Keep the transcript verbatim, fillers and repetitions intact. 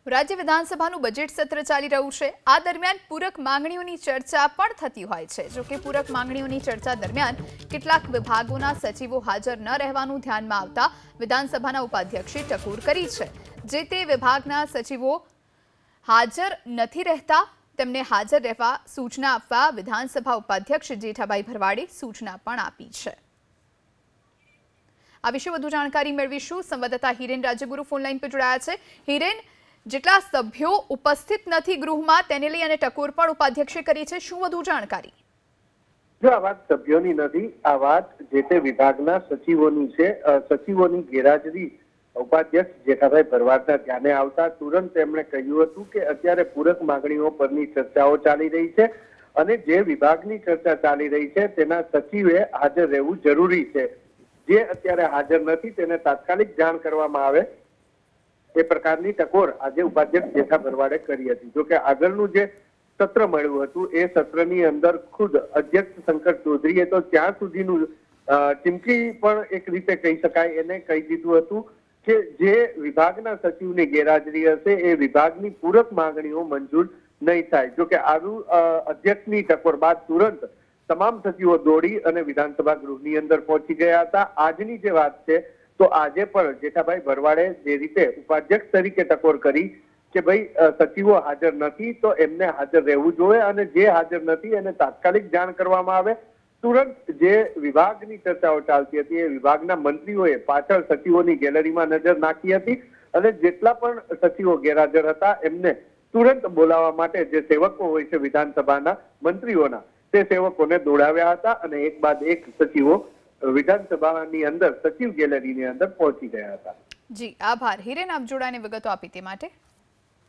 રાજ્ય વિધાનસભાનું બજેટ સત્ર ચાલી રહ્યું છે। આ દરમિયાન પૂરક માંગણીઓની ચર્ચા પણ થતી હોય છે। જો કે પૂરક માંગણીઓની ચર્ચા દરમિયાન કેટલાક વિભાગોના સચિવો હાજર ન રહેવાનું ધ્યાનમાં આવતા વિધાનસભાના ઉપાધ્યક્ષે ટકોર કરી છે। જે તે વિભાગના સચિવો હાજર નથી રહેતા તેમને હાજર રહેવા સૂચના આપવા વિધાનસભા ઉપાધ્યક્ષ જેઠાભાઈ ભરવાડે સૂચના પણ આપી છે। આ વિશે વધુ જાણકારી મેળવીશું। સંવાદદાતા હિરેન રાજ્યગુરુ ફોન લાઈન પર જોડાયા છે। હિરેન, જેટલા સભ્યો ઉપસ્થિત નથી ગૃહમાં તેને લઈ અને ટકોર પણ ઉપાધ્યક્ષે કરી છે, શું વધુ જાણકારી? જો આ વાત સભ્યોની નથી, આ વાત જે તે વિભાગના સચિવોની છે। સચિવોની ગેરહાજરી ઉપાધ્યક્ષ જેઠાભાઈ ભરવાડના ધ્યાને આવતા તુરંત તેમણે કહ્યું હતું કે અત્યારે પૂરક માંગણીઓ પરની ચર્ચાઓ ચાલી રહી છે અને જે વિભાગની ચર્ચા ચાલી રહી છે તેના સચિવે હાજર રહેવું જરૂરી છે। જે અત્યારે હાજર નથી તેને તાત્કાલિક જાણ કરવામાં આવે એ પ્રકારની ટકોર આજે ઉપાધ્યક્ષ જેઠા ભરવાડે કરી હતી। જો કે આગળનું જે સત્ર મળ્યું હતું એ સત્રની અંદર ખુદ અધ્યક્ષ શંકર ચૌધરીએ તો ત્યાં સુધીનું ચીમકી પણ એક રીતે કહી શકાય એને કહી દીધું હતું કે જે વિભાગના સચિવની ગેરહાજરી હશે એ વિભાગની પૂરક માંગણીઓ મંજૂર નહીં થાય। જો કે આનું અધ્યક્ષની ટકોર બાદ તુરંત તમામ સચિવો દોડી અને વિધાનસભા ગૃહની અંદર પહોંચી ગયા હતા। આજની જે વાત છે તો આજે પણ જેઠાભાઈ ભરવાડે જે રીતે ઉપાધ્યક્ષ તરીકે ટકોર કરી કે ભાઈ સચિવો હાજર નથી તો એમને હાજર રહેવું જોઈએ અને જે હાજર નથી એને તાત્કાલિક જાણ કરવામાં આવે। તુરંત જે વિભાગની ચર્ચાઓ ચાલતી હતી એ વિભાગના મંત્રીઓએ પાછળ સચિવોની ગેલેરીમાં નજર નાખી હતી અને જેટલા પણ સચિવો ગેરહાજર હતા એમને તુરંત બોલાવવા માટે જે સેવકો હોય છે વિધાનસભાના મંત્રીઓના તે સેવકોને દોડાવ્યા હતા અને એક બાદ એક સચિવો વિધાનસભાની અંદર સચિવ ગેલેરીની અંદર પહોંચી ગયા હતા। જી આભાર હિરેન, આપ જોડાને વિગતો આપી તે માટે।